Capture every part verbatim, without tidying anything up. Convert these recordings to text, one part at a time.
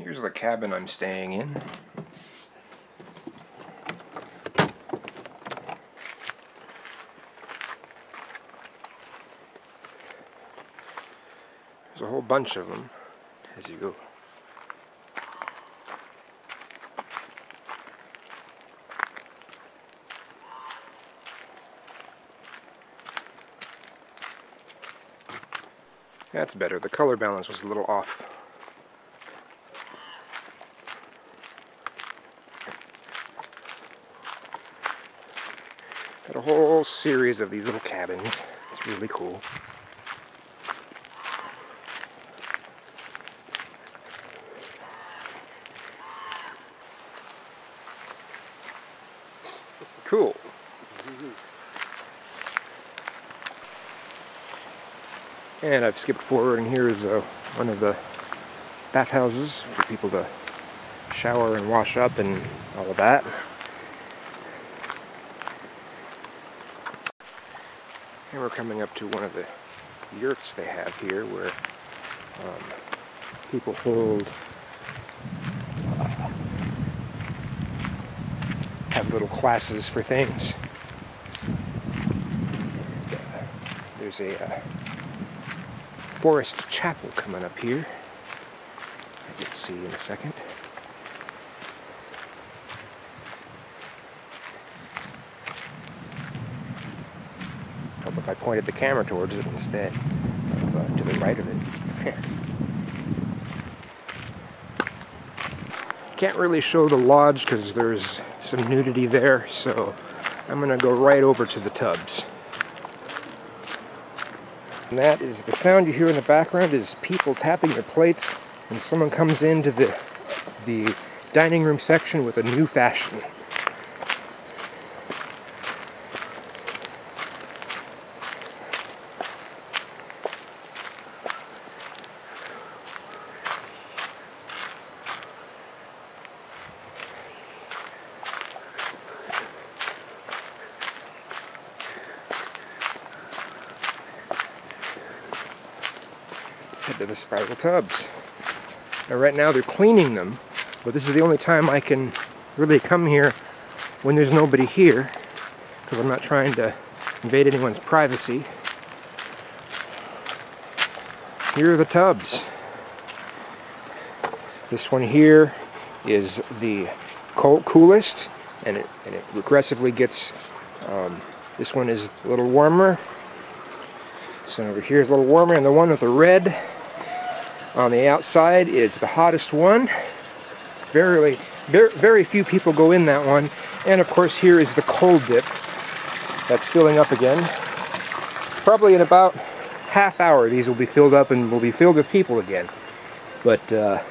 Here's the cabin I'm staying in. There's a whole bunch of them as you go. That's better. The color balance was a little off. Got a whole series of these little cabins. It's really cool. Cool. And I've skipped forward, and here is uh, one of the bathhouses for people to shower and wash up and all of that. And we're coming up to one of the yurts they have here where um, people hold, uh, have little classes for things. And, uh, there's a uh, Forest Chapel coming up here. You'll see in a second. Hope if I pointed the camera towards it instead of uh, to the right of it. Can't really show the lodge because there's some nudity there, so I'm gonna go right over to the tubs. And that is the sound you hear in the background is people tapping their plates when someone comes into the the dining room section with a new fashion. Head to the spiral tubs. Now right now they're cleaning them, but this is the only time I can really come here when there's nobody here, because I'm not trying to invade anyone's privacy. Here are the tubs. This one here is the cold, coolest, and it, and it progressively gets, um, this one is a little warmer. So over here is a little warmer, and the one with the red on the outside is the hottest one. Very, very, very few people go in that one. And of course here is the cold dip that's filling up again. Probably in about half hour these will be filled up and will be filled with people again. But uh,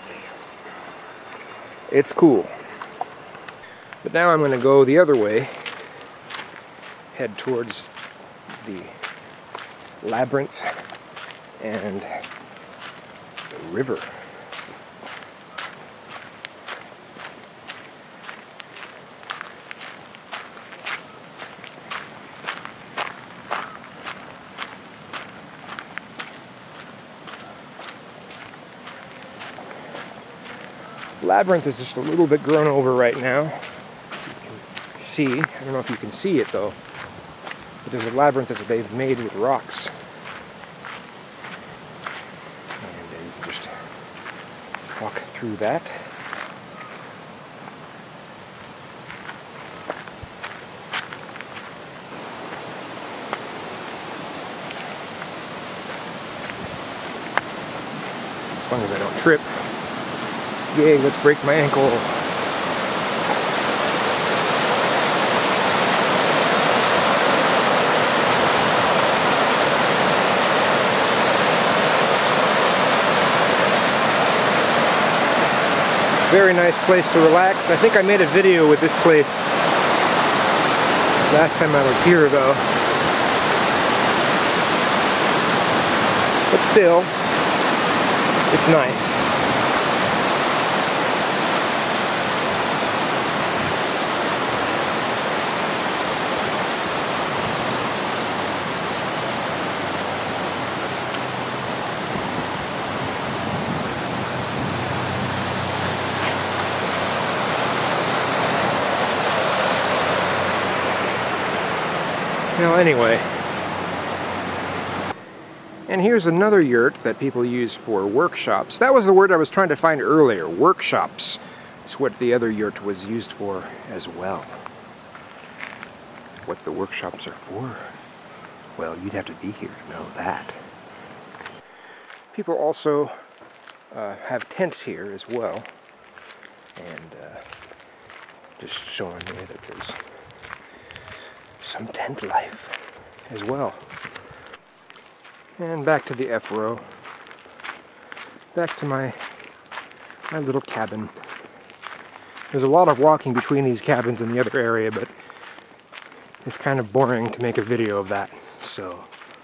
it's cool. But now I'm going to go the other way, head towards the labyrinth and the river. Labyrinth is just a little bit grown over right now. You can see, I don't know if you can see it though, but there's a labyrinth that they've made with rocks. And then you can just walk through that. As long as I don't trip. Yay, let's break my ankle. Very nice place to relax. I think I made a video with this place last time I was here though. But still, it's nice. Well, anyway. And here's another yurt that people use for workshops. That was the word I was trying to find earlier, workshops. It's what the other yurt was used for as well. What the workshops are for? Well, you'd have to be here to know that. People also uh, have tents here as well. And uh, just showing you that there's some tent life as well. And back to the F row. Back to my my little cabin. There's a lot of walking between these cabins in the other area, but it's kind of boring to make a video of that, so.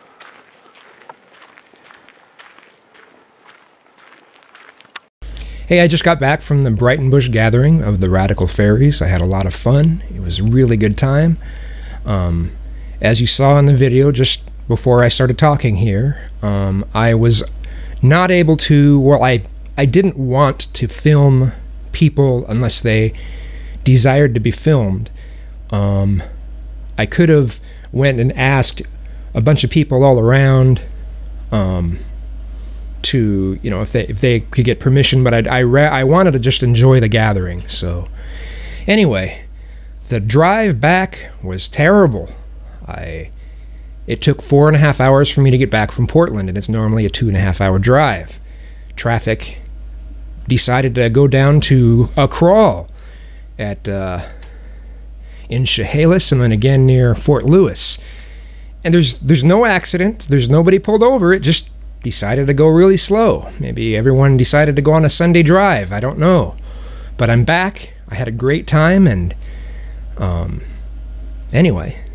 Hey, I just got back from the Breitenbush gathering of the Radical Fairies. I had a lot of fun. It was a really good time. Um, as you saw in the video, just before I started talking here, um, I was not able to, well, I, I didn't want to film people unless they desired to be filmed. Um, I could have went and asked a bunch of people all around um, to, you know, if they if they could get permission, but I'd, I ra I wanted to just enjoy the gathering. So anyway, the drive back was terrible. I it took four and a half hours for me to get back from Portland, and it's normally a two and a half hour drive. Traffic decided to go down to a crawl at uh, in Chehalis, and then again near Fort Lewis. And there's there's no accident. There's nobody pulled over. It just decided to go really slow. Maybe everyone decided to go on a Sunday drive. I don't know. But I'm back. I had a great time, and um, anyway.